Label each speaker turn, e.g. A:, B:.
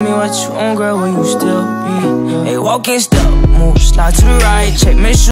A: me what you want, girl, will you still be? Hey, walking step, move, slide to the right, check, make sure